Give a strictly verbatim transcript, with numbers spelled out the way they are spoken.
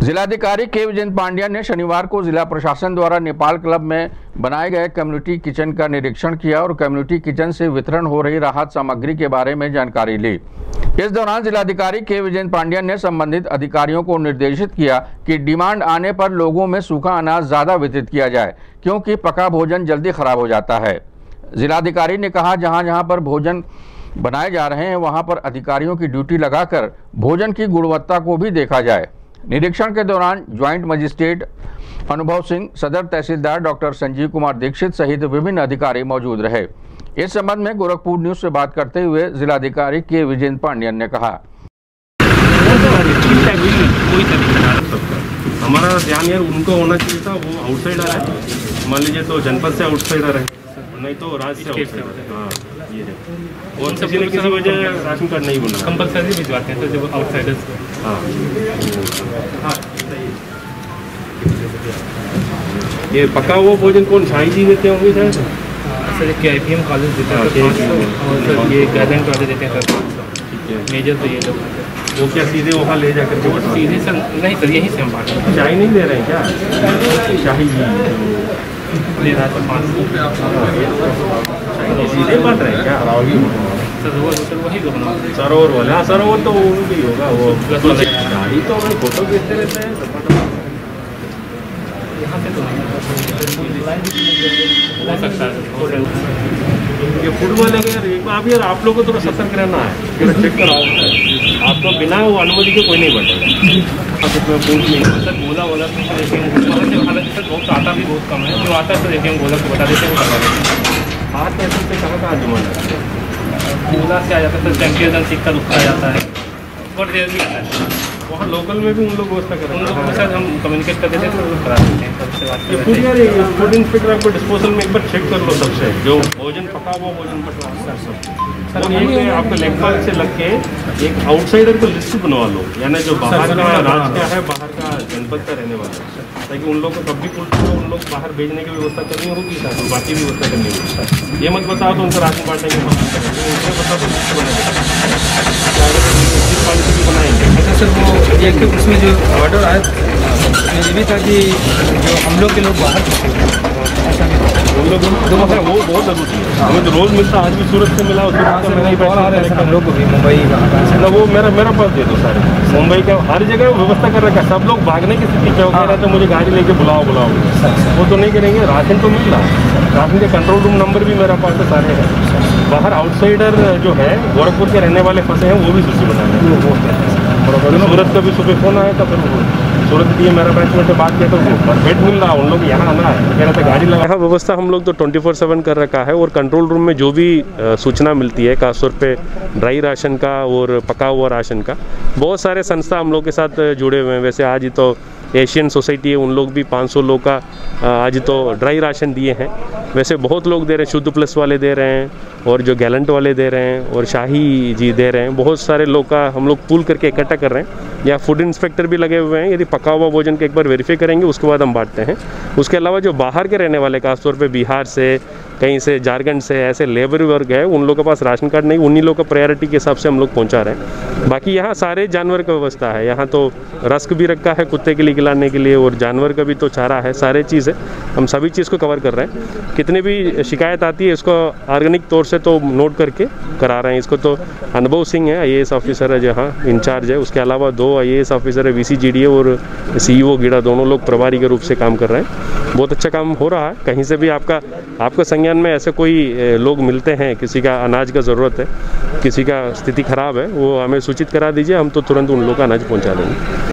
जिलाधिकारी के विजेंद्र पांड्या ने शनिवार को जिला प्रशासन द्वारा नेपाल क्लब में बनाए गए कम्युनिटी किचन का निरीक्षण किया और कम्युनिटी किचन से वितरण हो रही राहत सामग्री के बारे में जानकारी ली। इस दौरान जिलाधिकारी के विजेंद्र पांड्या ने संबंधित अधिकारियों को निर्देशित किया कि डिमांड आने पर लोगों में सूखा अनाज ज्यादा वितरित किया जाए, क्योंकि पका भोजन जल्दी खराब हो जाता है। जिलाधिकारी ने कहा, जहां जहां पर भोजन बनाए जा रहे हैं वहां पर अधिकारियों की ड्यूटी लगाकर भोजन की गुणवत्ता को भी देखा जाए। निरीक्षण के दौरान ज्वाइंट मजिस्ट्रेट अनुभव सिंह, सदर तहसीलदार डॉक्टर संजीव कुमार दीक्षित सहित विभिन्न अधिकारी मौजूद रहे। इस संबंध में गोरखपुर न्यूज से बात करते हुए जिलाधिकारी के विजेंद्र पांड्यन ने कहा, हमारा ध्यान यार उनको होना चाहिए था, वो आउटसाइडर है, मान लीजिए तो जनपद से आउटसाइडर है, नहीं तो राज्य से आउटसाइडर है। हाँ, ये है। और किसी ने किसी वजह राशन कार्ड नहीं बना, कंपलसरी भिजवाते हैं तो जब आउटसाइडर्स। हाँ हाँ, ये पका हुआ भोजन कौन शाही जी देते होंगे शायद? सर के आई पी एम कॉलेज देते हैं पाँच सौ और सर ये गाइडेंस वाले देते हैं सर पाँच सौ। मेजर तो ये लोग वो क्या सीधे वहाँ ले जाकर के सीधे सर नहीं सर यहीं से हम बांट रहे हैं। शाही नहीं दे रहे हैं क्या? शाही जी ले रहा है पाँच सौ सीधे बांट रहे हैं क्या? सरोवर सर वही बना सरोवर वाले, हाँ सरोवर तो उनकी होगा वो। शाही तो हमें फोटो भेजते रहते हैं, यहाँ से तो हो सकता है। ये फूड वाले यार एक बार यार आप लोगों को थोड़ा सतर्क रहना है, थोड़ा चेक कराओ। आपको बिना वो अनुमति के कोई नहीं बढ़ेगा। सर गोला वोला तो देखिए वहाँ से हालत सर बहुत आता भी बहुत कम है, जो आता है तो देखिए हम गोला को बता देते हैं, वो करवा देते हैं। हाथ पैसे से कहाँ कहाँ जुम्मन है? गोला से आ जाता है सर, चैंपियन सिक्का रुकता आ जाता है, बहुत देर भी आता है। वहाँ लोकल में भी उन लोग व्यवस्था कर रहे हैं, उन लोगों के साथ हम कम्युनिकेट कर देते हैं तो करा देते हैं, सबसे बात ये फूड यार ये फूड इंस्पेक्टर आपको डिस्पोजल में एक बार चेक कर लो सबसे, जो भोजन पका हुआ भोजन बट सर ये आपको लेखपाल से लग के एक आउटसाइडर को लिस्ट बनवा लो, यानी जो बाहर का राज्य का है, बाहर का जनपद का रहने वाला है, ताकि उन लोग को कब भी पूछो उन लोग बाहर भेजने की व्यवस्था करनी होगी सर, तो बाकी भी व्यवस्था करनी होगी। ये मत बताओ तो उनका राशन बांटने की मदद करेंगे, उनसे बताओ तो लिस्ट बनाएंगे। अच्छा सर, वो ये कि उसमें जो ऑर्डर आया उसमें ये भी था कि जो हम लोग के लोग बाहर ऐसा नहीं उन लोग तो मतलब वो बहुत जरूरी है, हमें तो रोज़ मिलता है, आज भी सूरत से मिला, हम लोग को भी मुंबई ना वो मेरा मेरा पास दे दो सारे, मुंबई का हर जगह व्यवस्था कर रखा है। सब लोग भागने की स्थिति क्या हो रहा है, मुझे गाड़ी लेके बुलाओ बुलाओ, वो तो नहीं करेंगे। राशन तो मिल रहा है, राशन के कंट्रोल रूम नंबर भी मेरा पास सारे हैं। बाहर आउटसाइडर जो है गोरखपुर के रहने वाले फंसे हैं, वो भी सूची बनाए। सूरत का भी सुबह फोन आया था, फिर सूरत दिए मेरा बैचमेंट से बात किया तो परमिट मिल रहा, उन लोग यहाँ आना है, कह रहा था गाड़ी लगा। यहाँ व्यवस्था हम लोग तो ट्वेंटी फोर सेवन कर रखा है, और कंट्रोल रूम में जो भी सूचना मिलती है खासतौर पे ड्राई राशन का और पका हुआ राशन का, बहुत सारे संस्था हम लोग के साथ जुड़े हुए हैं। वैसे आज ही तो एशियन सोसाइटी है, उन लोग भी पाँच सौ लोग का आज तो ड्राई राशन दिए हैं। वैसे बहुत लोग दे रहे हैं, शुद्ध प्लस वाले दे रहे हैं, और जो गैलेंट वाले दे रहे हैं, और शाही जी दे रहे हैं। बहुत सारे लोग का हम लोग पूल करके इकट्ठा कर रहे हैं। या फूड इंस्पेक्टर भी लगे हुए हैं, यदि पका हुआ भोजन का एक बार वेरीफाई करेंगे उसके बाद हम बांटते हैं। उसके अलावा जो बाहर के रहने वाले खासतौर पे बिहार से, कहीं से झारखंड से ऐसे लेबर वर्ग है, उन लोगों के पास राशन कार्ड नहीं, उन्हीं लोग का प्रायोरिटी के हिसाब से हम लोग पहुंचा रहे हैं। बाकी यहाँ सारे जानवर का व्यवस्था है, यहाँ तो रस्क भी रखा है कुत्ते के लिए खिलाने के लिए, और जानवर का भी तो चारा है, सारे चीज़ है। हम सभी चीज़ को कवर कर रहे हैं। कितनी भी शिकायत आती है इसको ऑर्गेनिक तौर से तो नोट करके करा रहे हैं। इसको तो अनुभव सिंह है, आई ए एस ऑफिसर है जहाँ इंचार्ज है, उसके अलावा दो आई ए एस ऑफिसर है, V C G D A और सी ई ओ गीड़ा, दोनों लोग प्रभारी के रूप से काम कर रहे हैं। बहुत अच्छा काम हो रहा है। कहीं से भी आपका आपका संज्ञान में ऐसे कोई लोग मिलते हैं, किसी का अनाज का ज़रूरत है, किसी का स्थिति ख़राब है, वो हमें सूचित करा दीजिए, हम तो तुरंत उन लोग का अनाज पहुँचा देंगे।